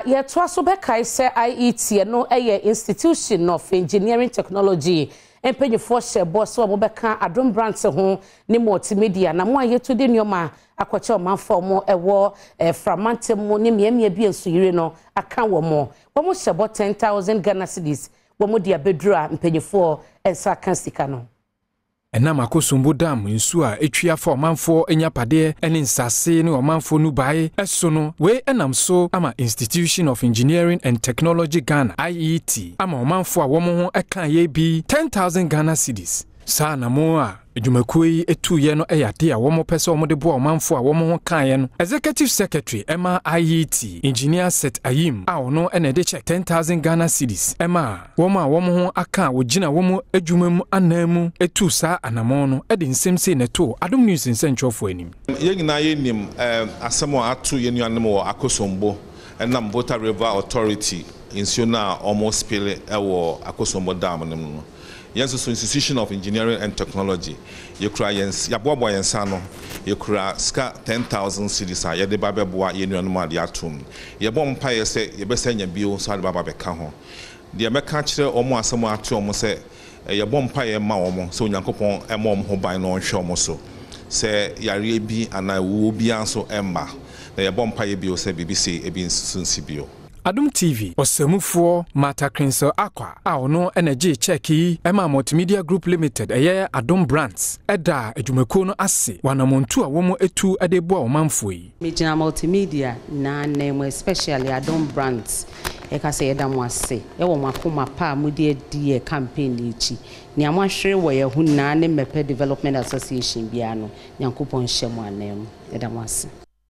ye to so be kai se IET no institution of engineering technology empenyefo hye boss wo be ka Adom branch ho ni multimedia na mo aye to de nyoma akwache o manfo mo ewo framantem mo ni miamia bi ensuyire no aka wo mo hye bo 10,000 Ghana cedis wo mo dia bedura empenyefo ensa kan sika no. Enam akosombo dam nsu a etwia fa omanfo enyapade ene nsase ne omanfo nu bae eso no we enam so ama Institution of Engineering and Technology Ghana IET ama omanfo a womo ho eka ye bi 10,000 Ghana cedis sa na mo a edwumakui etu ye no eyade a womo pese omo de bo omanfo a womo ho kan ye no Executive Secretary Emma IET Engineer Set Ayim a ono ene de check 10,000 Ghana cedis Emma womo a womo ho aka wogina womo edwumam anamu etu sa anamo no ede nsemse neto Adom News nsentwofo anim ye nyina ye nim asemo atu ye nuanem wo akosombo enam Water River Authority insiona almost spill ewo akosombo dam no. Yes, so Institution of Engineering and Technology. You cry yes, ya bobo yensa no. You cry ska 10,000 cedis a ye de baba boa ye nuanom ade atum. Ye bom pa ye se ye be senya bio so ade baba be ka ho. De me ka kire omo asemo atu omo se ye bom pa ye ma omo so Onyankopon e ma omo ho ban no hwe omo so. Se yare bi ana wo bi anso emba. Na ye bom pa ye bio se BBC e bi nsunsi bio. Adom TV osemufo Mata Krinsel Akwa a ono energy checki Emma Multimedia Group Limited eye Adom Brands eda edwumako no ase wanamontu a womo etu ade bo omanfo yi Mejina Multimedia na name especially Adom Brands e ka se yeda mo ase e wo makoma pa mudi edi campaign echi ni amahwere wo ye hu na ne Mepe Development Association bia no Nyankopon hye mo anem yeda mo ase